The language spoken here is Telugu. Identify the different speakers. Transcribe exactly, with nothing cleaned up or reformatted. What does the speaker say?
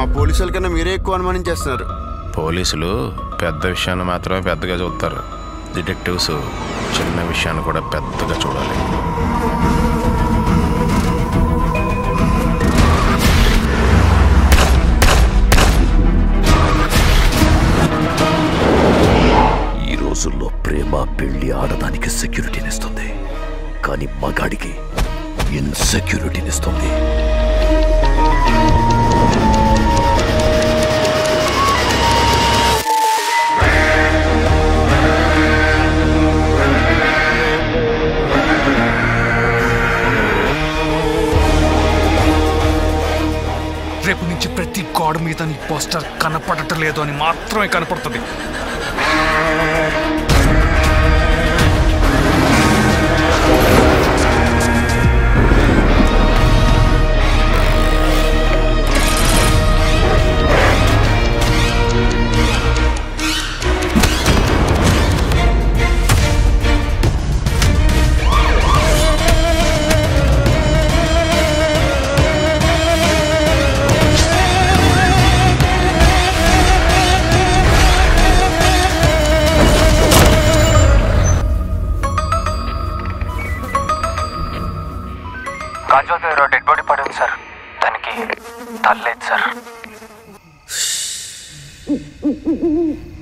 Speaker 1: పోలీసుల కన్నా మీరే ఎక్కువ అనుమానించేస్తున్నారు.
Speaker 2: పోలీసులు పెద్ద విషయాన్ని మాత్రమే పెద్దగా చూస్తారు. డిటెక్టివ్స్ చిన్న విషయాన్ని కూడా పెద్దగా చూడాలి.
Speaker 3: ఈ రోజుల్లో ప్రేమ పెళ్లి ఆడదానికి సెక్యూరిటీనిస్తుంది, కానీ మగాడికి ఇన్సెక్యూరిటీనిస్తుంది.
Speaker 4: రేపు నుంచి ప్రతి గోడ మీద నీ పోస్టర్ కనపడటం లేదు అని మాత్రమే కనపడుతుంది.
Speaker 5: కాజల్ దగ్గర డెడ్ బాడీ పడింది సార్. దానికి తల్లేదు సార్.